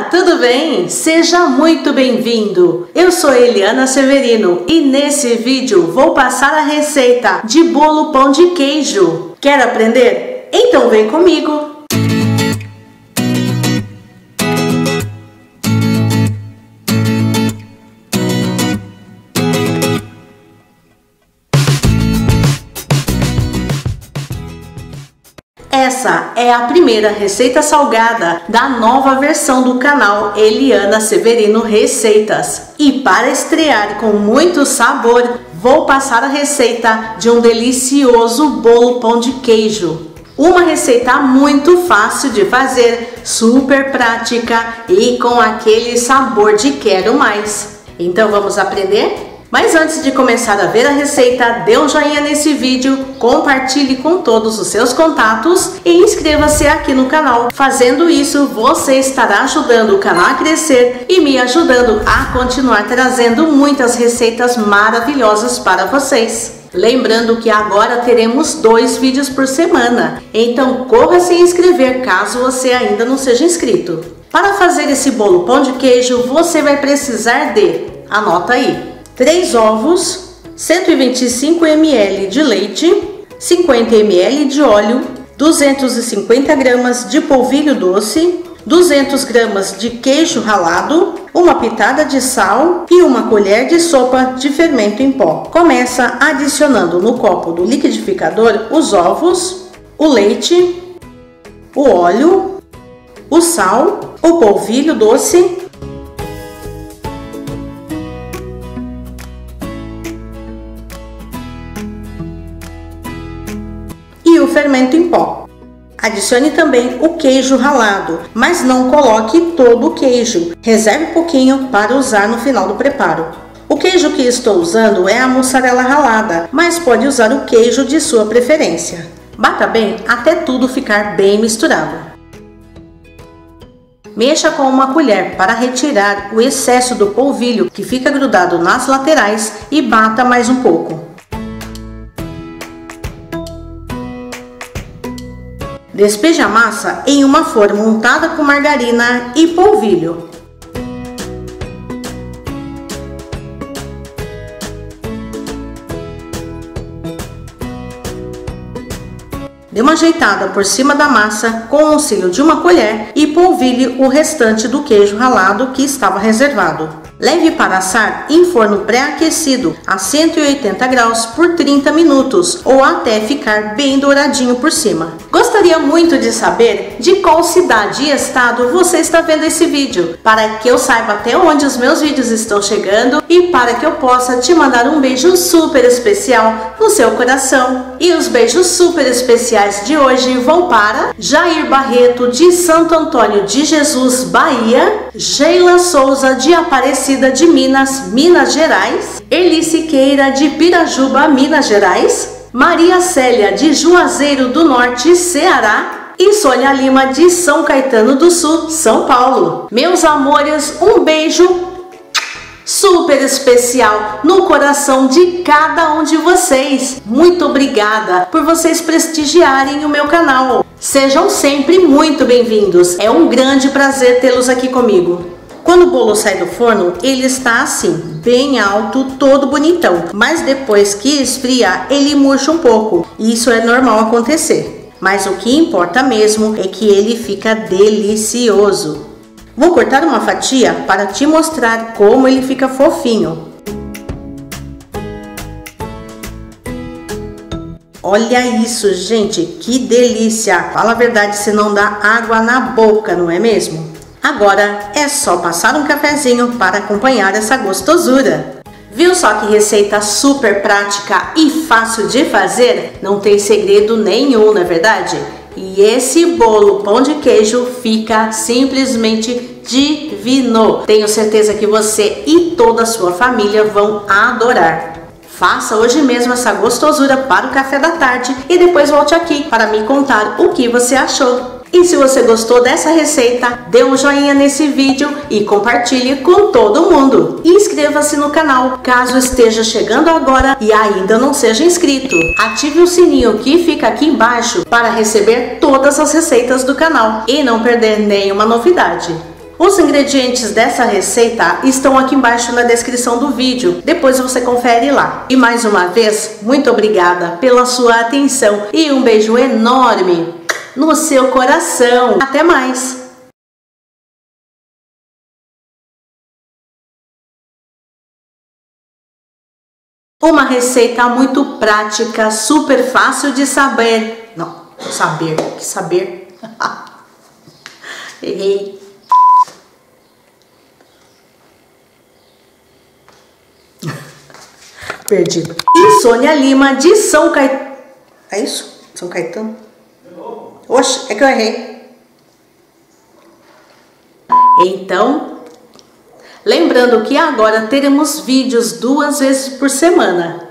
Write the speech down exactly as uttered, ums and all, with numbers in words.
tudo bem? Seja muito bem-vindo! Eu sou Eliana Severino e nesse vídeo vou passar a receita de bolo pão de queijo. Quer aprender? Então vem comigo! Essa é a primeira receita salgada da nova versão do canal Eliana Severino Receitas. E para estrear com muito sabor, vou passar a receita de um delicioso bolo pão de queijo. Uma receita muito fácil de fazer, super prática e com aquele sabor de quero mais. Então vamos aprender? Mas antes de começar a ver a receita, dê um joinha nesse vídeo, compartilhe com todos os seus contatos e inscreva-se aqui no canal. Fazendo isso, você estará ajudando o canal a crescer e me ajudando a continuar trazendo muitas receitas maravilhosas para vocês. Lembrando que agora teremos dois vídeos por semana, então corra se inscrever caso você ainda não seja inscrito. Para fazer esse bolo pão de queijo, você vai precisar de, anota aí, três ovos, cento e vinte e cinco mililitros de leite, cinquenta mililitros de óleo, duzentos e cinquenta gramas de polvilho doce, duzentas gramas de queijo ralado, uma pitada de sal e uma colher de sopa de fermento em pó. Começa adicionando no copo do liquidificador os ovos, o leite, o óleo, o sal, o polvilho doce e o fermento em pó. Adicione também o queijo ralado, mas não coloque todo o queijo. Reserve um pouquinho para usar no final do preparo. O queijo que estou usando é a mussarela ralada, mas pode usar o queijo de sua preferência. Bata bem até tudo ficar bem misturado. Mexa com uma colher para retirar o excesso do polvilho que fica grudado nas laterais e bata mais um pouco. Despeje a massa em uma forma untada com margarina e polvilho. Dê uma ajeitada por cima da massa com o auxílio de uma colher e polvilhe o restante do queijo ralado que estava reservado. Leve para assar em forno pré-aquecido a cento e oitenta graus por trinta minutos ou até ficar bem douradinho por cima. Gostaria muito de saber de qual cidade e estado você está vendo esse vídeo, para que eu saiba até onde os meus vídeos estão chegando e para que eu possa te mandar um beijo super especial no seu coração. E os beijos super especiais de hoje vão para Jair Barreto de Santo Antônio de Jesus, Bahia, Sheila Souza de Aparecida de Minas, Minas Gerais, Eli Siqueira de Pirajuba, Minas Gerais, Maria Célia de Juazeiro do Norte, Ceará e Sônia Lima de São Caetano do Sul, São Paulo. Meus amores, um beijo super especial no coração de cada um de vocês. Muito obrigada por vocês prestigiarem o meu canal. Sejam sempre muito bem-vindos. É um grande prazer tê-los aqui comigo. Quando o bolo sai do forno, ele está assim, bem alto, todo bonitão. Mas depois que esfria, ele murcha um pouco. Isso é normal acontecer. Mas o que importa mesmo é que ele fica delicioso. Vou cortar uma fatia para te mostrar como ele fica fofinho. Olha isso, gente, que delícia! Fala a verdade, se não dá água na boca, não é mesmo? Agora é só passar um cafezinho para acompanhar essa gostosura. Viu só que receita super prática e fácil de fazer? Não tem segredo nenhum, não é verdade? E esse bolo pão de queijo fica simplesmente divino. Tenho certeza que você e toda a sua família vão adorar. Faça hoje mesmo essa gostosura para o café da tarde e depois volte aqui para me contar o que você achou. E se você gostou dessa receita, dê um joinha nesse vídeo e compartilhe com todo mundo. E inscreva-se no canal, caso esteja chegando agora e ainda não seja inscrito. Ative o sininho que fica aqui embaixo para receber todas as receitas do canal e não perder nenhuma novidade. Os ingredientes dessa receita estão aqui embaixo na descrição do vídeo, depois você confere lá. E mais uma vez, muito obrigada pela sua atenção e um beijo enorme no seu coração. Até mais! Uma receita muito prática, super fácil de saber. Não, saber, que saber. Errei. Perdido. E Sônia Lima, de São Caetano. É isso? São Caetano? Oxe, é que eu errei. Então, lembrando que agora teremos vídeos duas vezes por semana.